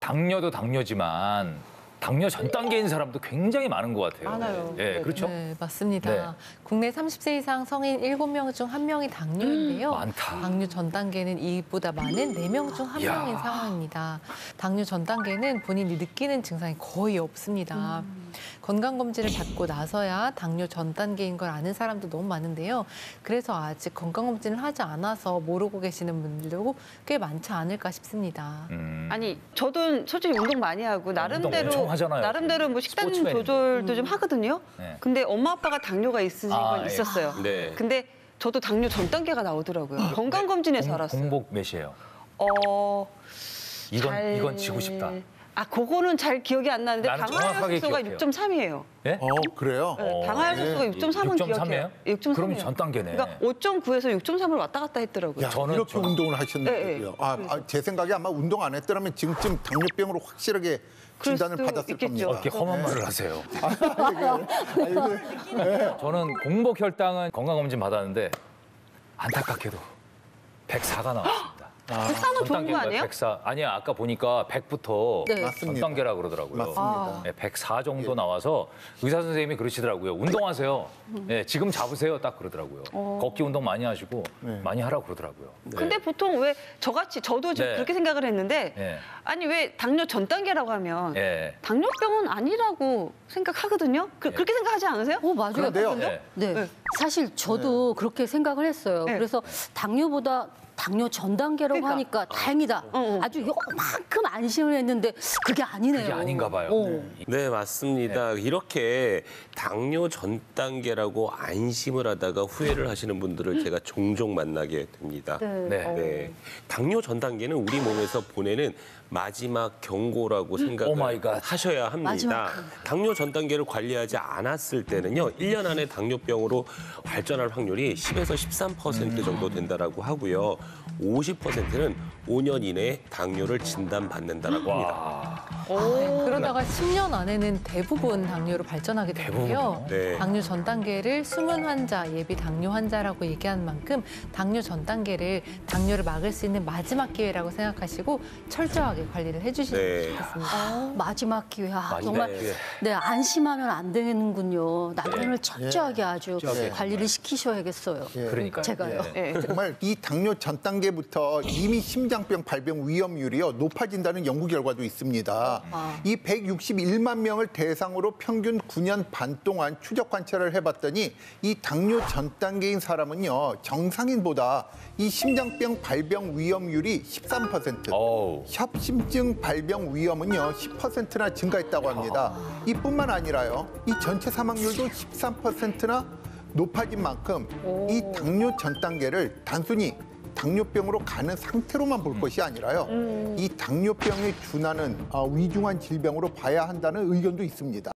당뇨도 당뇨지만 당뇨 전 단계인 사람도 굉장히 많은 것 같아요. 많아요. 네, 그렇죠? 네, 맞습니다. 네. 국내 30세 이상 성인 7명 중 1명이 당뇨인데요. 많다. 당뇨 전 단계는 이보다 많은 4명 중 1명인 상황입니다. 당뇨 전 단계는 본인이 느끼는 증상이 거의 없습니다. 건강검진을 받고 나서야 당뇨 전 단계인 걸 아는 사람도 너무 많은데요. 그래서 아직 건강검진을 하지 않아서 모르고 계시는 분들도 꽤 많지 않을까 싶습니다. 아니 저도 솔직히 운동 많이 하고 운동 엄청 하잖아요. 나름대로 뭐 식단 스포츠맨인데. 조절도 좀 하거든요. 네. 근데 엄마 아빠가 당뇨가 있으신 건 예. 있었어요. 네. 근데 저도 당뇨 전 단계가 나오더라고요. 건강검진에서 알았어요. 공복 몇이에요? 이건 지고 싶다. 그거는 잘 기억이 안 나는데 나는 정확하게 당화혈소가 기억해요. 6.3이에요. 네? 그래요? 당화혈소가 6.3은 6.3이에요? 기억해요. 6.3이에요. 그럼 전 단계네. 그러니까 5.9에서 6.3을 왔다 갔다 했더라고요. 야, 저는 이렇게 운동을 하셨는데요. 네. 제 생각에 아마 운동 안 했더라면 지금쯤 당뇨병으로 확실하게 그럴 진단을 수도 받았을 있겠죠. 겁니다. 이렇게 험한 말을 하세요. 네. 저는 공복 혈당은 건강검진 받았는데 안타깝게도 104가 나왔습니다. 104는 좋은 거 아니에요? 104. 아니야, 아까 보니까 100부터 네. 전 맞습니다. 단계라 그러더라고요. 맞습니다. 네, 104 정도 나와서 의사 선생님이 그러시더라고요. 운동하세요. 네, 지금 잡으세요. 딱 그러더라고요. 걷기 운동 많이 하시고 많이 하라고 그러더라고요. 근데 보통 왜 저같이 저도 좀 네. 그렇게 생각을 했는데 네. 아니 왜 당뇨 전 단계라고 하면 네. 당뇨병은 아니라고 생각하거든요. 그렇게 생각하지 않으세요? 맞아요. 그런데요. 네. 네. 사실 저도 그렇게 생각을 했어요. 네. 그래서 당뇨보다 당뇨 전 단계라고 그러니까. 하니까 다행이다. 아주 요만큼 안심을 했는데 그게 아니네요. 그게 아닌가 봐요. 네, 맞습니다. 이렇게 당뇨 전 단계라고 안심을 하다가 후회를 하시는 분들을 제가 종종 만나게 됩니다. 네. 네. 당뇨 전 단계는 우리 몸에서 보내는 마지막 경고라고 오 마이 갓. 하셔야 합니다. 마지막 당뇨 전 단계를 관리하지 않았을 때는요, 1년 안에 당뇨병으로 발전할 확률이 10에서 13% 정도 된다라고 하고요. 50%는 5년 이내에 당뇨를 진단받는다라고 합니다. 그러다가 10년 안에는 대부분 당뇨로 발전하게 되고요. 네. 당뇨 전 단계를 숨은 환자, 예비 당뇨 환자라고 얘기한 만큼 당뇨 전 단계를 당뇨를 막을 수 있는 마지막 기회라고 생각하시고 철저하게 관리를 해주시면 네. 좋겠습니다. 마지막 기회. 마지막 정말 기회. 네, 안심하면 안 되는군요. 남편을 철저하게 아주 철저하게. 관리를 시키셔야겠어요. 그러니까요. 제가요. 예. 정말 이 당뇨 전 단계부터 이미 심장병 발병 위험률이요 높아진다는 연구 결과도 있습니다. 이 161만 명을 대상으로 평균 9년 반 동안 추적 관찰을 해봤더니 이 당뇨 전 단계인 사람은요 정상인보다 이 심장병 발병 위험률이 13%, 어우. 협심증 발병 위험은요 10%나 증가했다고 합니다. 이뿐만 아니라요 이 전체 사망률도 13%나 높아진 만큼 이 당뇨 전 단계를 단순히 당뇨병으로 가는 상태로만 볼 것이 아니라요. 이 당뇨병에 준하는 위중한 질병으로 봐야 한다는 의견도 있습니다.